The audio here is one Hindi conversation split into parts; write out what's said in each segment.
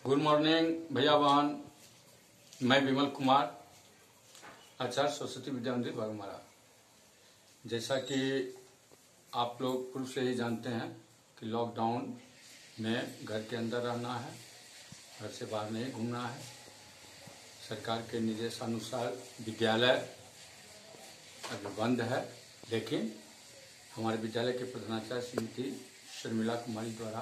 गुड मॉर्निंग भैया बहन, मैं विमल कुमार, आचार्य सरस्वती विद्या मंदिर बागमारा। जैसा कि आप लोग पूर्व से ही जानते हैं कि लॉकडाउन में घर के अंदर रहना है, घर से बाहर नहीं घूमना है। सरकार के निर्देशानुसार विद्यालय अभी बंद है, लेकिन हमारे विद्यालय के प्रधानाचार्य श्रीमती शर्मिला कुमारी द्वारा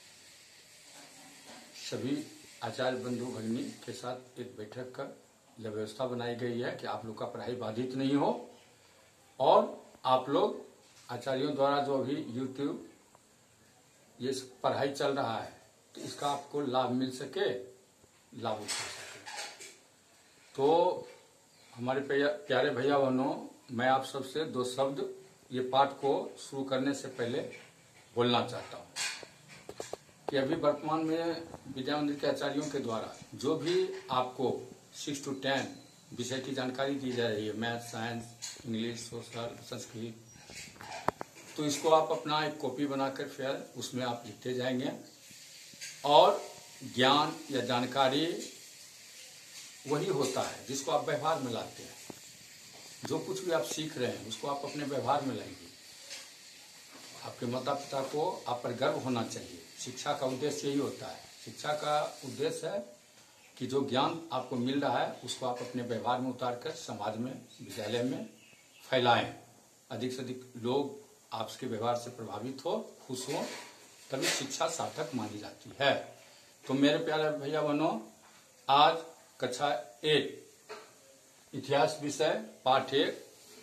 सभी आचार्य बंधु भगिनी के साथ एक बैठक कर यह व्यवस्था बनाई गई है कि आप लोग का पढ़ाई बाधित नहीं हो और आप लोग आचार्यों द्वारा जो अभी यूट्यूब ये पढ़ाई चल रहा है तो इसका आपको लाभ मिल सके, लाभ उठा सके। तो हमारे प्यारे भैया बहनों, मैं आप सबसे दो शब्द ये पाठ को शुरू करने से पहले बोलना चाहता हूँ कि अभी वर्तमान में विद्या मंदिर के आचार्यों के द्वारा जो भी आपको 6 to 10 विषय की जानकारी दी जा रही है, math, science, English, social, Sanskrit, तो इसको आप अपना एक कॉपी बनाकर फिर उसमें आप लिखते जाएंगे और ज्ञान या जानकारी वही होता है जिसको आप व्यवहार में लाते हैं। जो कुछ भी आप सीख रहे हैं उसको आप अपने व्यवहार में लाएंगे। आपके माता पिता को आप पर गर्व होना चाहिए। शिक्षा का उद्देश्य यही होता है। शिक्षा का उद्देश्य है कि जो ज्ञान आपको मिल रहा है उसको आप अपने व्यवहार में उतार कर समाज में, विद्यालय में फैलाएं। अधिक से अधिक लोग आपके व्यवहार से प्रभावित हो, खुश हो, तभी शिक्षा सार्थक मानी जाती है। तो मेरे प्यारे भैया बहनों, आज कक्षा 8 इतिहास विषय पाठ 1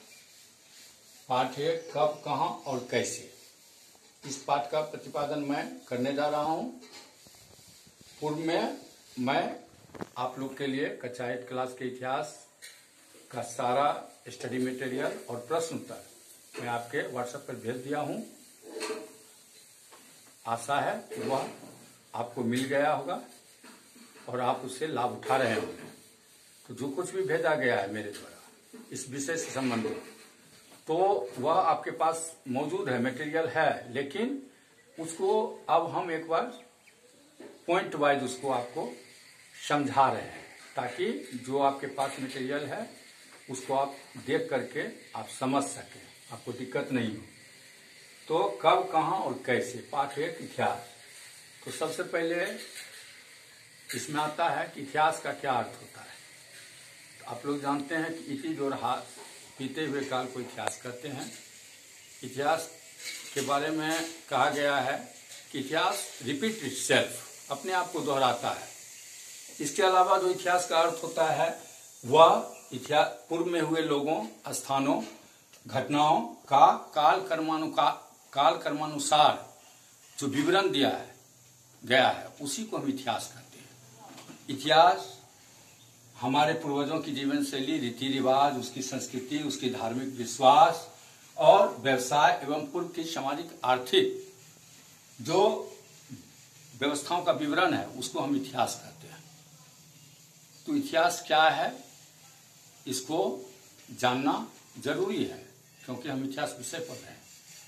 कब, कहाँ और कैसे, इस पाठ का प्रतिपादन मैं करने जा रहा हूं। पूर्व में मैं आप लोग के लिए कक्षा 8 क्लास के इतिहास का सारा स्टडी मटेरियल और प्रश्न उत्तर मैं आपके व्हाट्सएप पर भेज दिया हूं। आशा है कि वह आपको मिल गया होगा और आप उससे लाभ उठा रहे होंगे। तो जो कुछ भी भेजा गया है मेरे द्वारा इस विषय से संबंधित, तो वह आपके पास मौजूद है, मटेरियल है, लेकिन उसको अब हम एक बार पॉइंट वाइज उसको आपको समझा रहे हैं ताकि जो आपके पास मटेरियल है उसको आप देख करके आप समझ सकें, आपको दिक्कत नहीं हो। तो कब, कहाँ और कैसे, पाठ 1 इतिहास। तो सबसे पहले इसमें आता है कि इतिहास का क्या अर्थ होता है। तो आप लोग जानते हैं कि इति जो रहा बीते हुए काल को इतिहास कहते हैं। इतिहास के बारे में कहा गया है कि इतिहास रिपीट इटसेल्फ, अपने आप को दोहराता है। इसके अलावा जो इतिहास का अर्थ होता है वह इतिहास पूर्व में हुए लोगों, स्थानों, घटनाओं का काल कर्मानुसार जो विवरण दिया है गया है उसी को हम इतिहास कहते हैं। इतिहास हमारे पूर्वजों की जीवन शैली, रीति रिवाज, उसकी संस्कृति, उसकी धार्मिक विश्वास और व्यवसाय एवं पूर्व की सामाजिक आर्थिक जो व्यवस्थाओं का विवरण है उसको हम इतिहास कहते हैं। तो इतिहास क्या है इसको जानना जरूरी है क्योंकि हम इतिहास विषय पढ़ रहे हैं।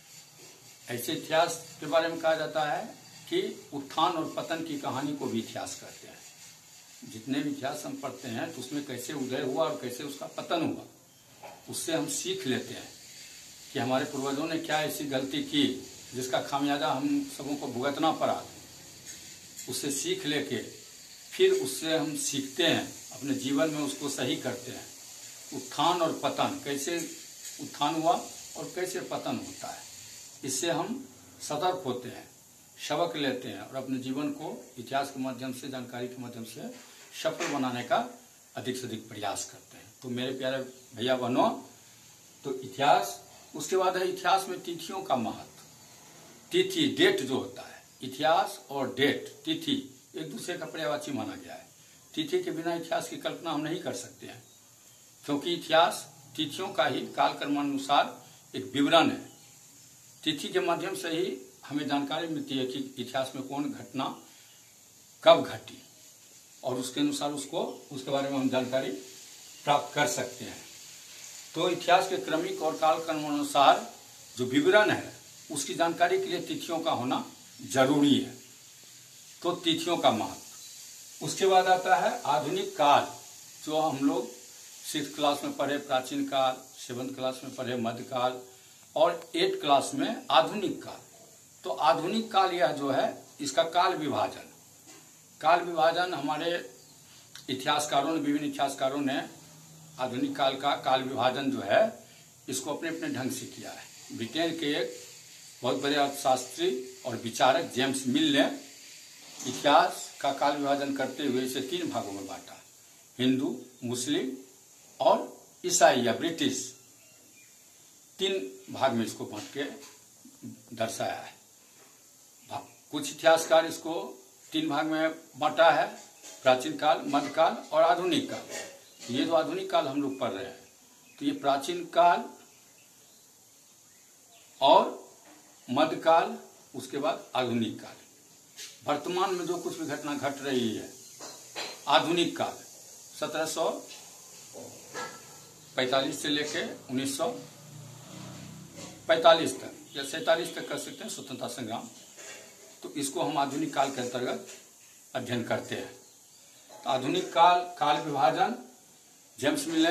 ऐसे इतिहास के बारे में कहा जाता है कि उत्थान और पतन की कहानी को भी इतिहास कहते हैं। जितने भी इतिहास हम पढ़ते हैं तो उसमें कैसे उदय हुआ और कैसे उसका पतन हुआ, उससे हम सीख लेते हैं कि हमारे पूर्वजों ने क्या ऐसी गलती की जिसका खामियाजा हम सबों को भुगतना पड़ा। उससे सीख लेके फिर उससे हम सीखते हैं, अपने जीवन में उसको सही करते हैं। उत्थान और पतन, कैसे उत्थान हुआ और कैसे पतन होता है, इससे हम सतर्क होते हैं, सबक लेते हैं और अपने जीवन को इतिहास के माध्यम से, जानकारी के माध्यम से सफल बनाने का अधिक से अधिक प्रयास करते हैं। तो मेरे प्यारे भैया बहनों, तो इतिहास, उसके बाद है इतिहास में तिथियों का महत्व। तिथि, डेट जो होता है, इतिहास और डेट, तिथि एक दूसरे का पर्यायवाची माना गया है। तिथि के बिना इतिहास की कल्पना हम नहीं कर सकते हैं क्योंकि इतिहास तिथियों का ही काल कर्मानुसार एक विवरण है। तिथि के माध्यम से ही हमें जानकारी मिलती है कि इतिहास में कौन घटना कब घटी और उसके अनुसार उसके बारे में हम जानकारी प्राप्त कर सकते हैं। तो इतिहास के क्रमिक और काल क्रमानुसार जो विवरण है उसकी जानकारी के लिए तिथियों का होना जरूरी है। तो तिथियों का महत्व, उसके बाद आता है आधुनिक काल, जो हम लोग 6th क्लास में पढ़े प्राचीन काल, 7th क्लास में पढ़े मध्यकाल और 8th क्लास में आधुनिक काल। तो आधुनिक काल यह जो है इसका काल विभाजन हमारे इतिहासकारों ने, विभिन्न इतिहासकारों ने आधुनिक काल का काल विभाजन जो है इसको अपने अपने ढंग से किया है। ब्रिटेन के एक बहुत बड़े अर्थशास्त्री और विचारक जेम्स मिल ने इतिहास का काल विभाजन करते हुए इसे 3 भागों में बांटा, हिंदू, मुस्लिम और ईसाई या ब्रिटिश। 3 भाग में इसको बांट के दर्शाया है। कुछ इतिहासकार इसको 3 भाग में बांटा है, प्राचीन काल, मध्यकाल और आधुनिक काल। ये जो आधुनिक काल हम लोग पढ़ रहे हैं तो ये प्राचीन काल और मध्यकाल, उसके बाद आधुनिक काल। वर्तमान में जो कुछ भी घटना घट रही है, आधुनिक काल 1745 से लेके 1945 तक या 47 तक कर सकते हैं, स्वतंत्रता संग्राम। तो इसको हम आधुनिक काल के अंतर्गत अध्ययन करते हैं। तो आधुनिक काल विभाजन जेम्स मिल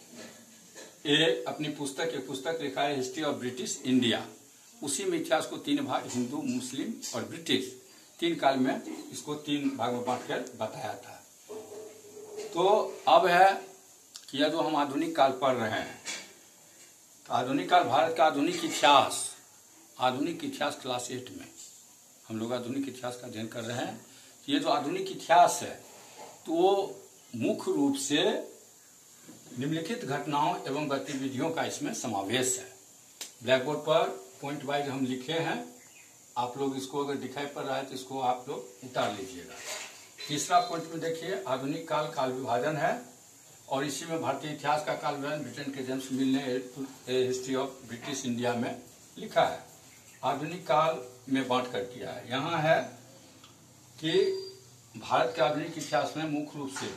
ने अपनी पुस्तक लिखा है हिस्ट्री ऑफ ब्रिटिश इंडिया। उसी में इतिहास को 3 भाग, हिंदू, मुस्लिम और ब्रिटिश, 3 काल में इसको 3 भाग में बांटकर बताया था। तो अब है कि यह जो हम आधुनिक काल पढ़ रहे हैं, तो आधुनिक काल भारत का आधुनिक इतिहास क्लास 8 में हम लोग आधुनिक इतिहास का अध्ययन कर रहे हैं। ये जो आधुनिक इतिहास है तो वो मुख्य रूप से निम्नलिखित घटनाओं एवं गतिविधियों का इसमें समावेश है। ब्लैक बोर्ड पर पॉइंट वाइज हम लिखे हैं, आप लोग इसको अगर दिखाई पड़ रहा है तो इसको आप लोग उतार लीजिएगा। तीसरा पॉइंट में देखिए, आधुनिक काल विभाजन है और इसी में भारतीय इतिहास का काल विभाजन ब्रिटेन के जेम्स मिल ने हिस्ट्री ऑफ ब्रिटिश इंडिया में लिखा है। आधुनिक काल में बांट कर किया है। यहाँ है कि भारत के आधुनिक इतिहास में मुख्य रूप से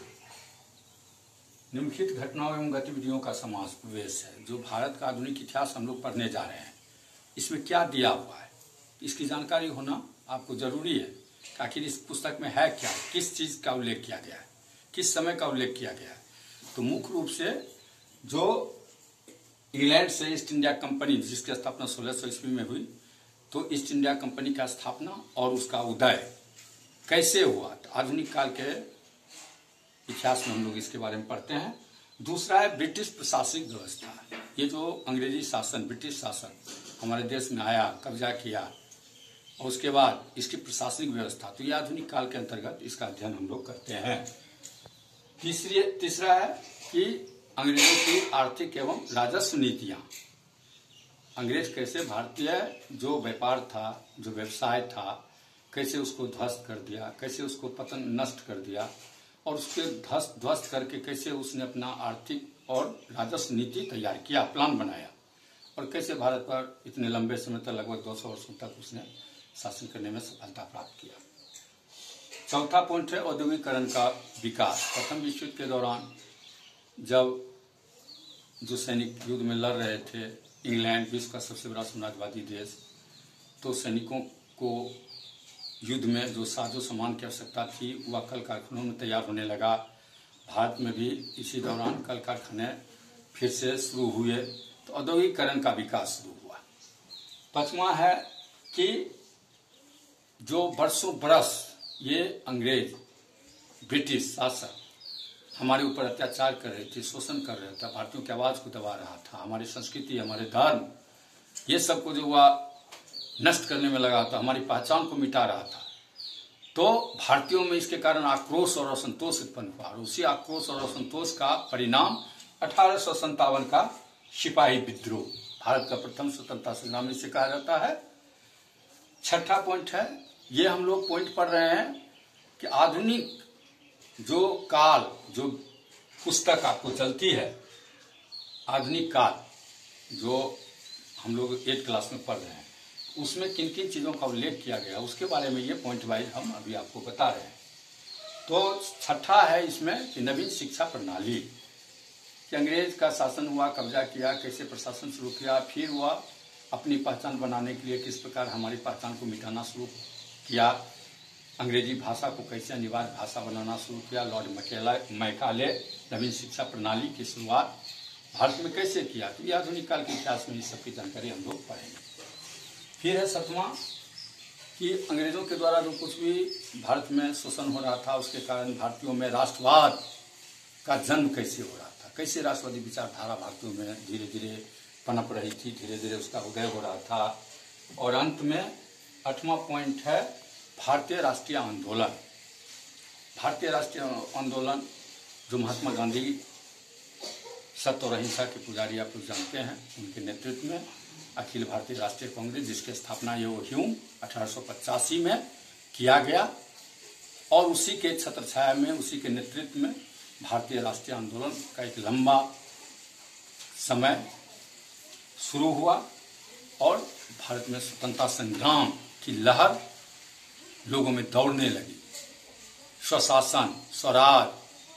निम्नलिखित घटनाओं एवं गतिविधियों का समावेश है। जो भारत का आधुनिक इतिहास हम लोग पढ़ने जा रहे हैं, इसमें क्या दिया हुआ है, इसकी जानकारी होना आपको जरूरी है। आखिर इस पुस्तक में है क्या, किस चीज का उल्लेख किया गया है, किस समय का उल्लेख किया गया है। तो मुख्य रूप से जो इंग्लैंड से ईस्ट इंडिया कंपनी, जिसकी स्थापना 1600 ईस्वी में हुई, तो ईस्ट इंडिया कंपनी का स्थापना और उसका उदय कैसे हुआ, तो आधुनिक काल के इतिहास में हम लोग इसके बारे में पढ़ते हैं। दूसरा है ब्रिटिश प्रशासनिक व्यवस्था। ये जो अंग्रेजी शासन, ब्रिटिश शासन हमारे देश में आया, कब्जा किया और उसके बाद इसकी प्रशासनिक व्यवस्था, तो ये आधुनिक काल के अंतर्गत इसका अध्ययन हम लोग करते हैं। तीसरा है कि अंग्रेजों की आर्थिक एवं राजस्व नीतियां। अंग्रेज कैसे भारतीय जो व्यापार था, जो व्यवसाय था, कैसे उसको ध्वस्त कर दिया, कैसे उसको पतन नष्ट कर दिया और उसके ध्वस्त करके कैसे उसने अपना आर्थिक और राजस्व नीति तैयार किया, प्लान बनाया और कैसे भारत पर इतने लंबे समय तक, लगभग 200 वर्षों तक उसने शासन करने में सफलता प्राप्त किया। चौथा पॉइंट है औद्योगिकरण का विकास। प्रथम विश्व युद्ध के दौरान जब जो सैनिक युद्ध में लड़ रहे थे, इंग्लैंड विश्व का सबसे बड़ा साम्राज्यवादी देश, तो सैनिकों को युद्ध में जो साजो सामान की आवश्यकता थी वह कल कारखानों में तैयार होने लगा। भारत में भी इसी दौरान कल कारखाने फिर से शुरू हुए, तो औद्योगिकरण का विकास शुरू हुआ। 5वां है कि जो बरसों बरस ये अंग्रेज ब्रिटिश शासक हमारे ऊपर अत्याचार कर रहे थे, शोषण कर रहे थे, भारतीयों की आवाज को दबा रहा था, हमारी संस्कृति, हमारे धर्म, ये सब को जो हुआ नष्ट करने में लगा था, हमारी पहचान को मिटा रहा था। तो भारतीयों में इसके कारण आक्रोश और असंतोष उत्पन्न हुआ और उसी आक्रोश और असंतोष का परिणाम 1857 का सिपाही विद्रोह, भारत का प्रथम स्वतंत्रता संग्राम इसे कहा जाता है। 6ठा पॉइंट है, ये हम लोग पॉइंट पढ़ रहे हैं कि आधुनिक जो काल, जो पुस्तक आपको चलती है, आधुनिक काल जो हम लोग 8th क्लास में पढ़ रहे हैं, उसमें किन किन चीज़ों का उल्लेख किया गया उसके बारे में ये पॉइंट वाइज हम अभी आपको बता रहे हैं। तो 6ठा है इसमें कि नवीन शिक्षा प्रणाली, कि अंग्रेज का शासन हुआ, कब्जा किया, कैसे प्रशासन शुरू किया, फिर वह अपनी पहचान बनाने के लिए किस प्रकार हमारी पहचान को मिटाना शुरू किया, अंग्रेजी भाषा को कैसे अनिवार्य भाषा बनाना शुरू किया, लॉर्ड मैकाले नवीन शिक्षा प्रणाली की शुरुआत भारत में कैसे किया, तो ये आधुनिक काल के इतिहास में इस सबकी जानकारी हम लोग पढ़ेंगे। फिर है 7वां कि अंग्रेजों के द्वारा जो कुछ भी भारत में शोषण हो रहा था उसके कारण भारतीयों में राष्ट्रवाद का जन्म कैसे हो रहा था, कैसे राष्ट्रवादी विचारधारा भारतीयों में धीरे धीरे पनप रही थी, धीरे धीरे उसका उदय हो रहा था। और अंत में 8वां पॉइंट है भारतीय राष्ट्रीय आंदोलन। भारतीय राष्ट्रीय आंदोलन जो महात्मा गांधी सत्य और अहिंसा के पुजारी आप लोग जानते हैं, उनके नेतृत्व में अखिल भारतीय राष्ट्रीय कांग्रेस, जिसकी स्थापना ये ह्यूम 1885 में किया गया, और उसी के छत्रछाया में, उसी के नेतृत्व में भारतीय राष्ट्रीय आंदोलन का एक लंबा समय शुरू हुआ और भारत में स्वतंत्रता संग्राम की लहर लोगों में दौड़ने लगी। स्वशासन, स्वराज,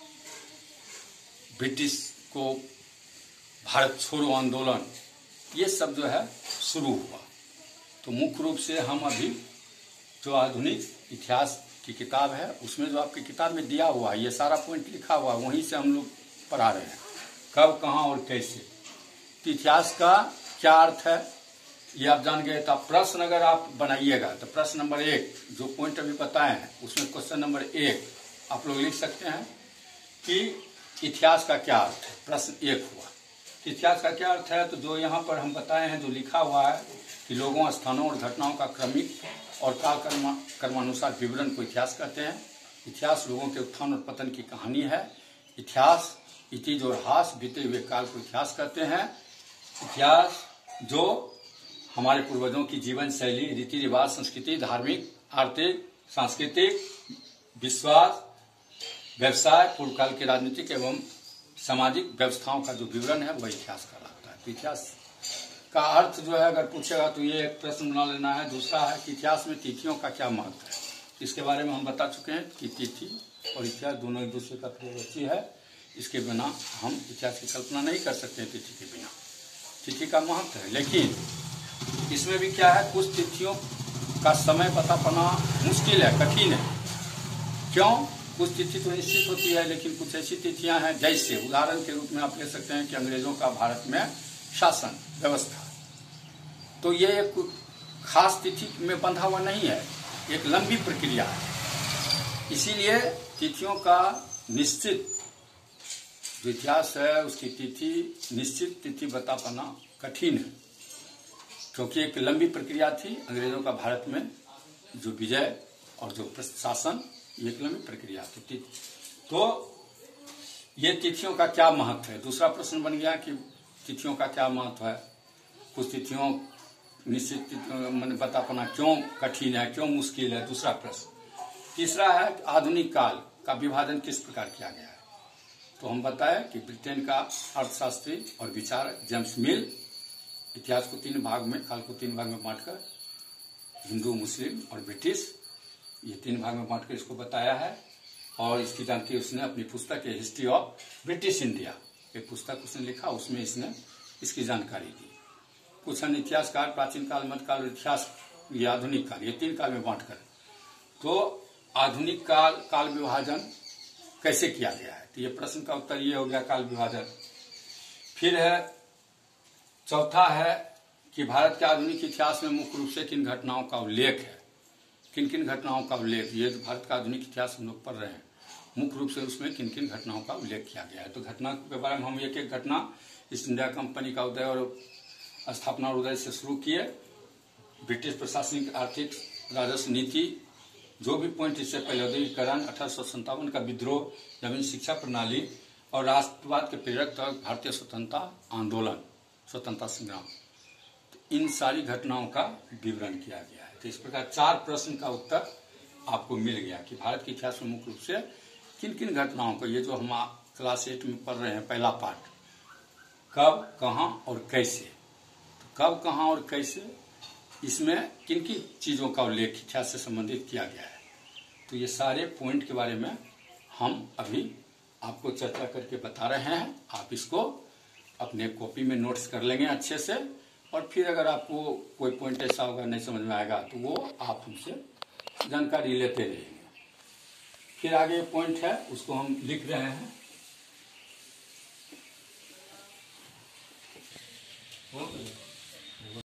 ब्रिटिश को भारत छोड़ो आंदोलन, ये सब जो है शुरू हुआ। तो मुख्य रूप से हम अभी जो आधुनिक इतिहास की किताब है उसमें जो आपकी किताब में दिया हुआ है ये सारा पॉइंट लिखा हुआ है, वहीं से हम लोग पढ़ा रहे हैं कब, कहाँ और कैसे। तो इतिहास का क्या अर्थ है ये आप जान गए। तो प्रश्न अगर आप बनाइएगा तो प्रश्न नंबर 1 जो पॉइंट अभी बताए हैं उसमें क्वेश्चन नंबर 1 आप लोग लिख सकते हैं कि इतिहास का क्या अर्थ है। प्रश्न 1 हुआ इतिहास का क्या अर्थ है, तो जो यहाँ पर हम बताए हैं, जो लिखा हुआ है कि लोगों, स्थानों और घटनाओं का क्रमिक और काल कर्मानुसार विवरण को इतिहास कहते हैं। इतिहास लोगों के उत्थान और पतन की कहानी है। इतिहास इतिज और हास बीते हुए काल को इतिहास कहते हैं। इतिहास जो हमारे पूर्वजों की जीवन शैली, रीति रिवाज, संस्कृति, धार्मिक, आर्थिक, सांस्कृतिक, विश्वास, व्यवसाय, पूर्व काल के राजनीतिक एवं सामाजिक व्यवस्थाओं का जो विवरण है वह इतिहास कहलाता है। तो इतिहास का अर्थ जो है अगर पूछेगा तो ये एक प्रश्न बना लेना है। दूसरा है कि इतिहास में तिथियों का क्या महत्व है। इसके बारे में हम बता चुके हैं कि तिथि और इतिहास दोनों एक दूसरे का पूर्ववर्ती है। इसके बिना हम इतिहास की कल्पना नहीं कर सकते हैं। तिथि के बिना तिथि का महत्व है, लेकिन इसमें भी क्या है, कुछ तिथियों का समय पता पाना मुश्किल है, कठिन है। क्यों? कुछ तिथि तो निश्चित होती है, लेकिन कुछ ऐसी तिथियां हैं, जैसे उदाहरण के रूप में आप ले सकते हैं कि अंग्रेजों का भारत में शासन व्यवस्था, तो ये एक खास तिथि में बंधा हुआ नहीं है, एक लंबी प्रक्रिया है। इसीलिए तिथियों का निश्चित जो इतिहास है उसकी तिथि, निश्चित तिथि बता पाना कठिन है, क्योंकि एक लंबी प्रक्रिया थी अंग्रेजों का भारत में जो विजय और जो शासन, ये एक लंबी प्रक्रिया थी। तो ये तिथियों का क्या महत्व है। दूसरा प्रश्न बन गया कि तिथियों का क्या महत्व है। कुछ तिथियों निश्चित मैंने बता पाना क्यों कठिन है, क्यों मुश्किल है, दूसरा प्रश्न। तीसरा है आधुनिक काल का विभाजन किस प्रकार किया गया है। तो हम बताएं कि ब्रिटेन का अर्थशास्त्री और विचारक जेम्स मिल इतिहास को 3 भाग में, काल को 3 भाग में बांटकर, हिंदू, मुस्लिम और ब्रिटिश, ये 3 भाग में बांटकर इसको बताया है। और इसकी जानकारी उसने अपनी पुस्तक है हिस्ट्री ऑफ ब्रिटिश इंडिया, एक पुस्तक उसने लिखा, उसमें इसने इसकी जानकारी दी। कुछ अन्य इतिहासकार प्राचीन काल, मध्यकाल और इतिहास, ये आधुनिक काल, ये 3 काल में बांटकर। तो आधुनिक काल विभाजन कैसे किया गया है, तो ये प्रश्न का उत्तर ये हो गया, काल विभाजन। फिर है चौथा है कि भारत के आधुनिक इतिहास में मुख्य रूप से किन घटनाओं का उल्लेख है, किन किन घटनाओं का उल्लेख। ये जो भारत का आधुनिक इतिहास हम लोग पढ़ रहे हैं, मुख्य रूप से उसमें किन किन घटनाओं का उल्लेख किया गया है। तो घटना के बारे में हम एक एक घटना ईस्ट इंडिया कंपनी का उदय और स्थापना और उदय से शुरू किए, ब्रिटिश प्रशासनिक, आर्थिक, राजस्व नीति, जो भी पॉइंट इससे पहले, औद्योगिकरण, 1857 का विद्रोह, नवीन शिक्षा प्रणाली और राष्ट्रवाद के प्रेरक तक भारतीय स्वतंत्रता आंदोलन, स्वतंत्रता संग्राम, तो इन सारी घटनाओं का विवरण किया गया है। तो इस प्रकार 4 प्रश्न का उत्तर आपको मिल गया कि भारत के इतिहास में मुख्य रूप से किन किन घटनाओं को, ये जो हम क्लास 8 में पढ़ रहे हैं पहला पार्ट, कब, कहाँ और कैसे। तो कब, कहाँ और कैसे, इसमें किन किन चीजों का उल्लेख इतिहास से संबंधित किया गया है। तो ये सारे पॉइंट के बारे में हम अभी आपको चर्चा करके बता रहे हैं। आप इसको अपने कॉपी में नोट्स कर लेंगे अच्छे से, और फिर अगर आपको कोई पॉइंट ऐसा होगा नहीं समझ में आएगा तो वो आप हमसे जानकारी लेते रहेंगे। फिर आगे पॉइंट है उसको हम लिख रहे हैं। हो गया।